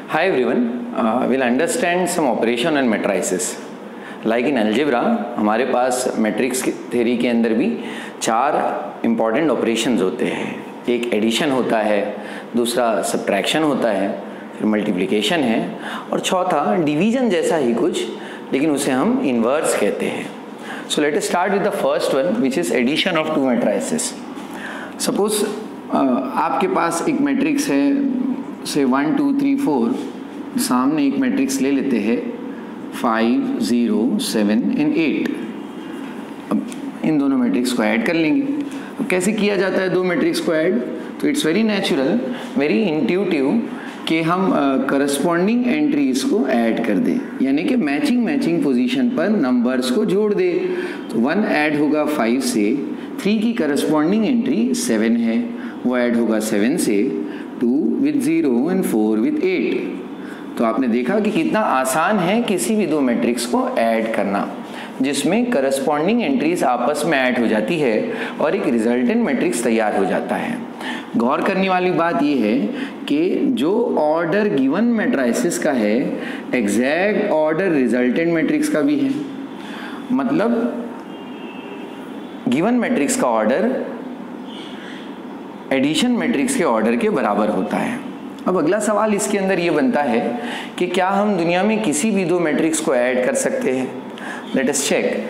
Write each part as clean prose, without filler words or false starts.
Hi everyone, we'll understand some operation on matrices. Like in algebra, हमारे पास matrix theory के अंदर भी 4 important operations होते हैं. एक एडिशन होता है, दूसरा सब्ट्रैक्शन होता है, फिर मल्टीप्लिकेशन है और चौथा डिवीजन जैसा ही कुछ, लेकिन उसे हम इन्वर्स कहते हैं. So let us start with the first one, which is addition of 2 matrices. Suppose आपके पास एक मैट्रिक्स है, से 1 2 3 4. सामने एक मैट्रिक्स ले लेते हैं 5 0 7 एंड 8. अब इन दोनों मैट्रिक्स को ऐड कर लेंगे. अब कैसे किया जाता है दो मैट्रिक्स को ऐड? तो it's very natural, very intuitive कि हम करस्पॉन्डिंग एंट्रीज को ऐड कर दें, यानी कि मैचिंग पोजीशन पर नंबर्स को जोड़ दे. तो 1 ऐड होगा 5 से, 3 की करस्पॉन्डिंग एंट्री 7 है, वो ऐड होगा 7 से, 2 with 0 एंड 4 with 8. तो आपने देखा कि कितना आसान है किसी भी दो मैट्रिक्स को ऐड करना, जिसमें करस्पॉन्डिंग एंट्रीज आपस में ऐड हो जाती है और एक रिजल्टेंट मैट्रिक्स तैयार हो जाता है. गौर करने वाली बात यह है कि जो ऑर्डर गिवन मैट्रिसेस का है, एग्जैक्ट ऑर्डर रिजल्टेंट मैट्रिक्स का भी है. मतलब गिवन मैट्रिक्स का ऑर्डर एडिशन मैट्रिक्स के ऑर्डर के बराबर होता है. अब अगला सवाल इसके अंदर ये बनता है कि क्या हम दुनिया में किसी भी दो मैट्रिक्स को ऐड कर सकते हैं? Let us check.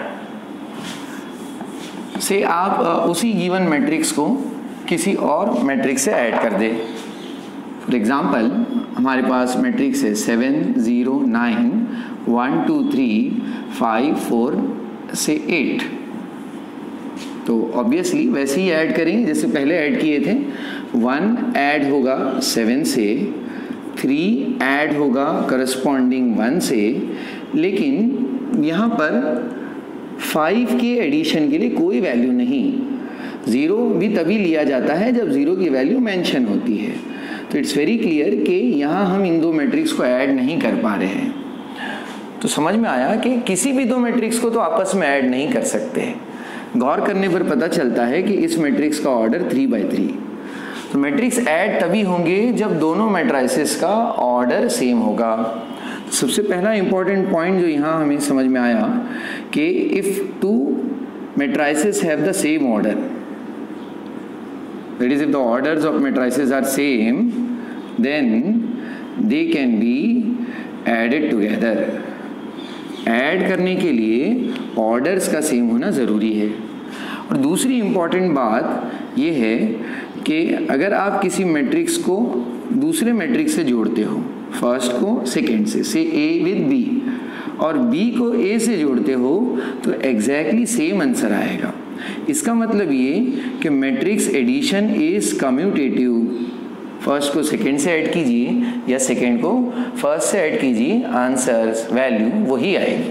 से आप उसी गिवन मैट्रिक्स को किसी और मैट्रिक्स से ऐड कर दे. फॉर एग्जांपल हमारे पास मैट्रिक्स है 7 0 9 1 2 3 5 4 से 8. तो ऑब्वियसली वैसे ही ऐड करेंगे जैसे पहले ऐड किए थे. 1 ऐड होगा 7 से, 3 ऐड होगा करस्पॉन्डिंग 1 से, लेकिन यहाँ पर 5 के एडिशन के लिए कोई वैल्यू नहीं. 0 भी तभी लिया जाता है जब 0 की वैल्यू मेंशन होती है. तो इट्स वेरी क्लियर कि यहाँ हम इन दो मैट्रिक्स को ऐड नहीं कर पा रहे हैं. तो समझ में आया कि किसी भी दो मैट्रिक्स को तो आपस में ऐड नहीं कर सकते. गौर करने पर पता चलता है कि इस मैट्रिक्स का ऑर्डर 3/3. तो मैट्रिक्स ऐड तभी होंगे जब दोनों मैट्रिसेस का ऑर्डर सेम होगा. सबसे पहला इंपॉर्टेंट पॉइंट जो यहाँ हमें समझ में आया कि if 2 matrices have the same order, that is if the orders of matrices are same, then they can be added together. Add करने के लिए ऑर्डर्स का सेम होना ज़रूरी है. और दूसरी इम्पॉर्टेंट बात यह है कि अगर आप किसी मैट्रिक्स को दूसरे मैट्रिक्स से जोड़ते हो, फर्स्ट को सेकेंड से ए विद बी, और बी को ए से जोड़ते हो, तो एग्जैक्टली सेम आंसर आएगा. इसका मतलब ये कि matrix addition is commutative. First को सेकेंड से ऐड कीजिए या सेकेंड को फर्स्ट से ऐड कीजिए, आंसर्स वैल्यू वही आएगी.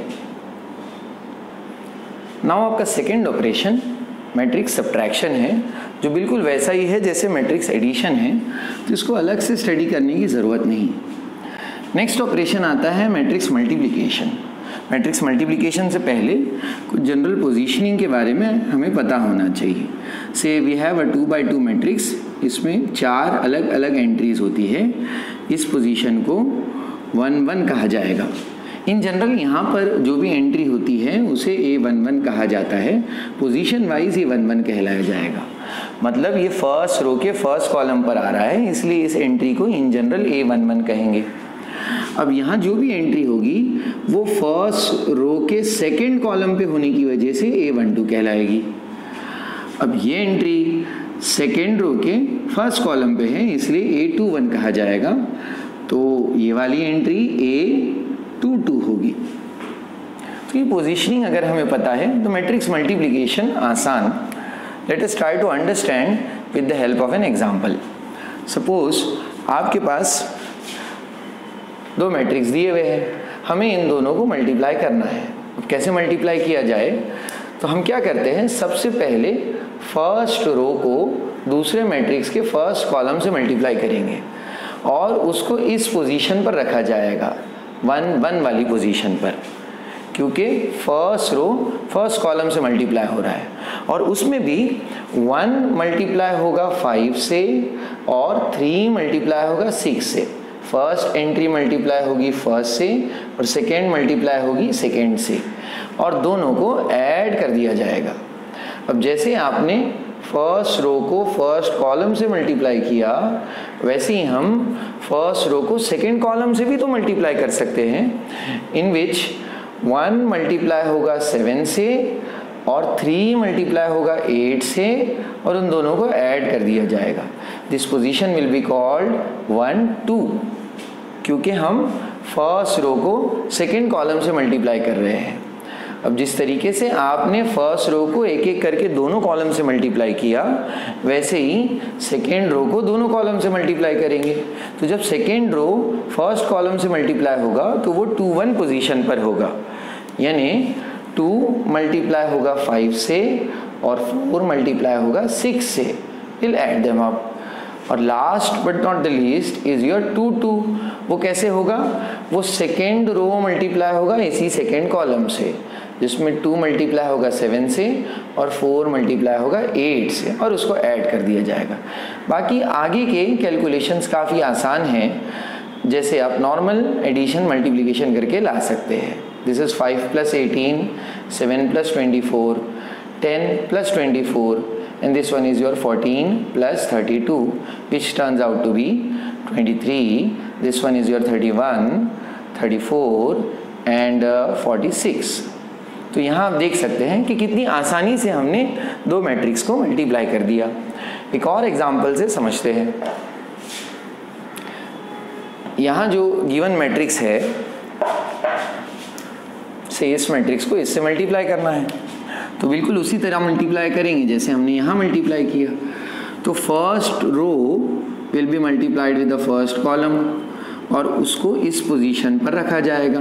नाउ आपका सेकेंड ऑपरेशन मैट्रिक्स सब्ट्रैक्शन है, जो बिल्कुल वैसा ही है जैसे मैट्रिक्स एडिशन है, तो इसको अलग से स्टडी करने की ज़रूरत नहीं. नेक्स्ट ऑपरेशन आता है मैट्रिक्स मल्टीप्लिकेशन. मैट्रिक्स मल्टीप्लिकेशन से पहले कुछ जनरल पोजीशनिंग के बारे में हमें पता होना चाहिए. से we have a 2x2 matrix. इसमें 4 अलग अलग एंट्रीज होती है. इस पोजीशन को 1 1 कहा जाएगा. इन जनरल यहाँ पर जो भी एंट्री होती है उसे A11 कहा जाता है. पोजीशन वाइज ये 1 1 कहलाया जाएगा. मतलब ये फर्स्ट रो के फर्स्ट कॉलम पर आ रहा है, इसलिए इस एंट्री को इन जनरल A11 कहेंगे. अब यहाँ जो भी एंट्री होगी वो फर्स्ट रो के सेकेंड कॉलम पे होने की वजह से A12 कहलाएगी. अब ये एंट्री सेकेंड रो के फर्स्ट कॉलम पे है, इसलिए A21 कहा जाएगा. तो ये वाली एंट्री A22 होगी. तो ये पोजीशनिंग अगर हमें पता है तो मैट्रिक्स मल्टीप्लिकेशन आसान. Let us try to understand with the help of an example. Suppose आपके पास दो मैट्रिक्स दिए हुए हैं, हमें इन दोनों को मल्टीप्लाई करना है. अब कैसे मल्टीप्लाई किया जाए? तो हम क्या करते हैं, सबसे पहले फर्स्ट रो को दूसरे मैट्रिक्स के फर्स्ट कॉलम से मल्टीप्लाई करेंगे और उसको इस पोजीशन पर रखा जाएगा, 1 1 वाली पोजीशन पर, क्योंकि फर्स्ट रो फर्स्ट कॉलम से मल्टीप्लाई हो रहा है. और उसमें भी 1 मल्टीप्लाई होगा 5 से और 3 मल्टीप्लाई होगा 6 से. फर्स्ट एंट्री मल्टीप्लाई होगी फर्स्ट से और सेकेंड मल्टीप्लाई होगी सेकेंड से, और दोनों को ऐड कर दिया जाएगा। अब जैसे आपने फर्स्ट रो को फर्स्ट कॉलम से मल्टीप्लाई किया, वैसे ही हम फर्स्ट रो को सेकेंड कॉलम से भी तो मल्टीप्लाई कर सकते हैं, इन विच 1 मल्टीप्लाई होगा 7 से और 3 मल्टीप्लाई होगा 8 से, और उन दोनों को ऐड कर दिया जाएगा। This position will be called 1 2, क्योंकि हम फर्स्ट रो को सेकेंड कॉलम से मल्टीप्लाई कर रहे हैं। अब जिस तरीके से आपने फर्स्ट रो को एक एक करके दोनों कॉलम से मल्टीप्लाई किया, वैसे ही सेकेंड रो को दोनों कॉलम से मल्टीप्लाई करेंगे। तो जब सेकेंड रो फर्स्ट कॉलम से मल्टीप्लाई होगा तो वो 2 1 पोजीशन पर होगा, यानी 2 मल्टीप्लाई होगा 5 से और 4 मल्टीप्लाई होगा 6 से। Will add them up. और last but not the least is your 2 2। वो कैसे होगा? वो सेकेंड रो मल्टीप्लाई होगा इसी सेकेंड कॉलम से, जिसमें 2 मल्टीप्लाई होगा 7 से और 4 मल्टीप्लाई होगा 8 से, और उसको ऐड कर दिया जाएगा। बाकी आगे के कैलकुलेशंस काफ़ी आसान हैं, जैसे आप नॉर्मल एडिशन मल्टीप्लिकेशन करके ला सकते हैं। This is 5 + 18, 7 + 24, 10 + 24, and this one is your 14 + 32, which turns out to be 23. This one is your 31, 34 and 46. तो यहाँ आप देख सकते हैं कि कितनी आसानी से हमने दो मैट्रिक्स को मल्टीप्लाई कर दिया। एक और एग्जाम्पल से समझते हैं। यहाँ जो गिवन मैट्रिक्स है, से इस मैट्रिक्स को इससे मल्टीप्लाई करना है, तो बिल्कुल उसी तरह मल्टीप्लाई करेंगे जैसे हमने यहाँ मल्टीप्लाई किया। तो first row will be multiplied with the first column, और उसको इस पोजीशन पर रखा जाएगा।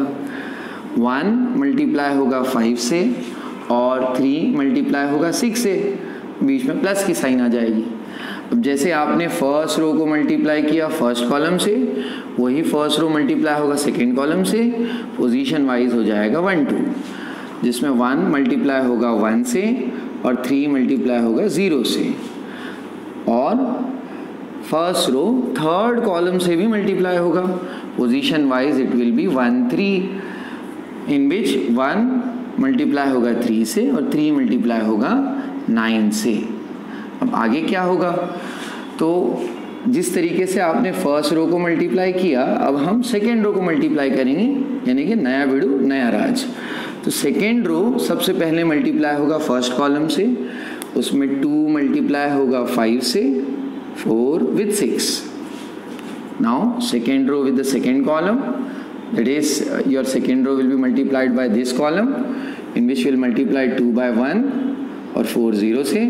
1 मल्टीप्लाई होगा 5 से और 3 मल्टीप्लाई होगा 6 से, बीच में प्लस की साइन आ जाएगी। अब जैसे आपने फर्स्ट रो को मल्टीप्लाई किया फर्स्ट कॉलम से, वही फर्स्ट रो मल्टीप्लाई होगा सेकेंड कॉलम से, पोजीशन वाइज हो जाएगा 1 2, जिसमें 1 मल्टीप्लाई होगा 1 से और 3 मल्टीप्लाई होगा 0 से, और फर्स्ट रो थर्ड कॉलम से भी मल्टीप्लाई होगा, position wise it will be 1 3, in which 1 multiply होगा 3 से और 3 मल्टीप्लाई होगा 9 से। अब आगे क्या होगा? तो जिस तरीके से आपने फर्स्ट रो को मल्टीप्लाई किया, अब हम सेकेंड रो को मल्टीप्लाई करेंगे, यानी कि नया बिडू नया राज। तो सेकेंड रो सबसे पहले मल्टीप्लाई होगा फर्स्ट कॉलम से, उसमें 2 मल्टीप्लाई होगा 5 से, 4 with 6. Now second row with the second column, that is your second row will be multiplied by this column, in which will multiply 2 by 1 और 4 0 से।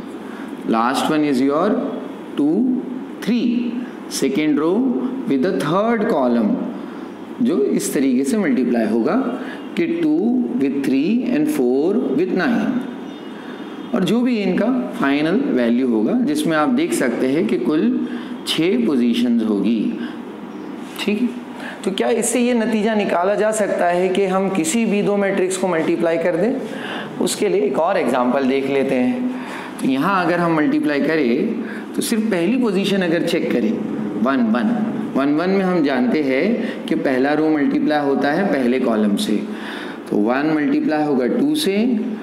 Last one is your 2 3, second row with the third column, जो इस तरीके से multiply होगा कि 2 with 3 and 4 with 9, और जो भी इनका फाइनल वैल्यू होगा, जिसमें आप देख सकते हैं कि कुल 6 पोजीशंस होगी। ठीक है, तो क्या इससे ये नतीजा निकाला जा सकता है कि हम किसी भी दो मैट्रिक्स को मल्टीप्लाई कर दें? उसके लिए एक और एग्जांपल देख लेते हैं। तो यहाँ अगर हम मल्टीप्लाई करें तो सिर्फ पहली पोजीशन अगर चेक करें 1 1 1 1 में हम जानते हैं कि पहला रो मल्टीप्लाई होता है पहले कॉलम से, तो 1 मल्टीप्लाई होगा 2 से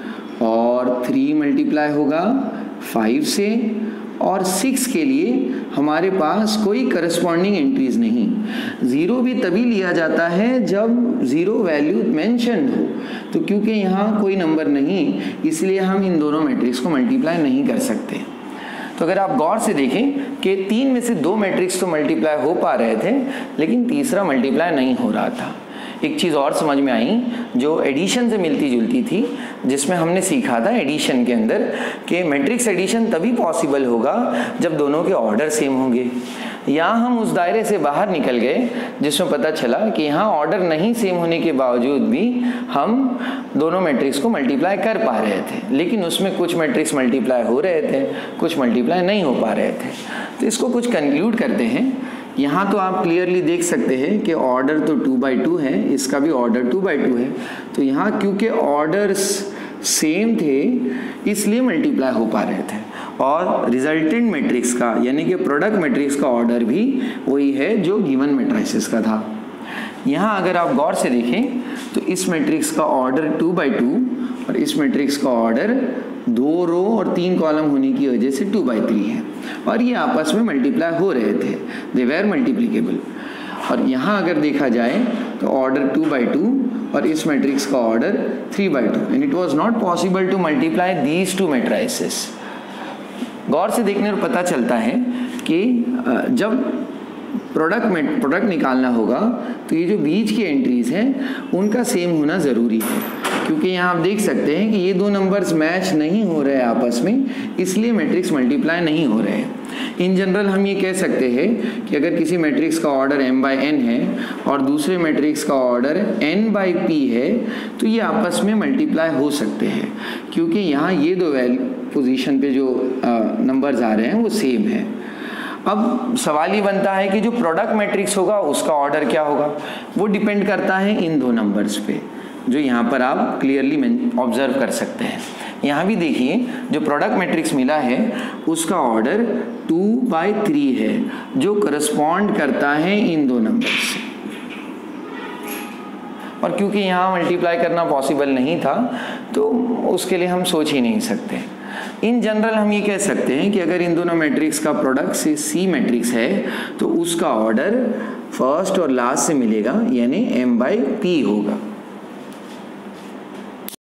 और 3 मल्टीप्लाई होगा 5 से, और 6 के लिए हमारे पास कोई करस्पॉन्डिंग एंट्रीज नहीं। 0 भी तभी लिया जाता है जब 0 वैल्यू मेंशन हो, तो क्योंकि यहाँ कोई नंबर नहीं, इसलिए हम इन दोनों मैट्रिक्स को मल्टीप्लाई नहीं कर सकते। तो अगर आप गौर से देखें कि 3 में से 2 मैट्रिक्स तो मल्टीप्लाई हो पा रहे थे, लेकिन तीसरा मल्टीप्लाई नहीं हो रहा था। एक चीज़ और समझ में आई जो एडिशन से मिलती जुलती थी, जिसमें हमने सीखा था एडिशन के अंदर कि मैट्रिक्स एडिशन तभी पॉसिबल होगा जब दोनों के ऑर्डर सेम होंगे। यहाँ हम उस दायरे से बाहर निकल गए जिसमें पता चला कि यहाँ ऑर्डर नहीं सेम होने के बावजूद भी हम दोनों मैट्रिक्स को मल्टीप्लाई कर पा रहे थे, लेकिन उसमें कुछ मैट्रिक्स मल्टीप्लाई हो रहे थे, कुछ मल्टीप्लाई नहीं हो पा रहे थे। तो इसको कुछ कंक्लूड करते हैं। यहाँ तो आप क्लियरली देख सकते हैं कि ऑर्डर तो 2 by 2 है, इसका भी ऑर्डर 2 by 2 है। तो यहाँ क्योंकि ऑर्डर्स सेम थे इसलिए मल्टीप्लाई हो पा रहे थे, और रिजल्टेंट मैट्रिक्स का यानी कि प्रोडक्ट मैट्रिक्स का ऑर्डर भी वही है जो गिवन मैट्रिसेस का था। यहाँ अगर आप गौर से देखें तो इस मैट्रिक्स का ऑर्डर 2 by 2 और इस मैट्रिक्स का ऑर्डर 2 रो और 3 कॉलम होने की वजह से 2 by 3 है और ये आपस में मल्टीप्लाई हो रहे थे, दे वेर मल्टीप्लिकेबल। और यहाँ अगर देखा जाए तो ऑर्डर 2 by 2 और इस मैट्रिक्स का order 3 by 2 and it was not possible to multiply these two matrices. गौर से देखने पर पता चलता है कि जब प्रोडक्ट निकालना होगा तो ये जो बीच की एंट्रीज हैं उनका सेम होना ज़रूरी है, क्योंकि यहाँ आप देख सकते हैं कि ये दो नंबर्स मैच नहीं हो रहे हैं आपस में, इसलिए मैट्रिक्स मल्टीप्लाई नहीं हो रहे हैं। इन जनरल हम ये कह सकते हैं कि अगर किसी मैट्रिक्स का ऑर्डर m by n है और दूसरे मैट्रिक्स का ऑर्डर n by p है तो ये आपस में मल्टीप्लाई हो सकते हैं, क्योंकि यहाँ ये दो पोजीशन पे जो नंबर्स आ रहे हैं वो सेम है। अब सवाल ये बनता है कि जो प्रोडक्ट मैट्रिक्स होगा उसका ऑर्डर क्या होगा, वो डिपेंड करता है इन दो नंबर्स पे, जो यहाँ पर आप क्लियरली ऑब्जर्व कर सकते हैं। यहाँ भी देखिए जो प्रोडक्ट मैट्रिक्स मिला है उसका ऑर्डर 2 by 3 है जो करस्पॉन्ड करता है इन दो नंबर से, और क्योंकि यहाँ मल्टीप्लाई करना पॉसिबल नहीं था तो उसके लिए हम सोच ही नहीं सकते। इन जनरल हम ये कह सकते हैं कि अगर इन दोनों मैट्रिक्स का प्रोडक्ट से सी मैट्रिक्स है तो उसका ऑर्डर फर्स्ट और लास्ट से मिलेगा यानी m by p होगा।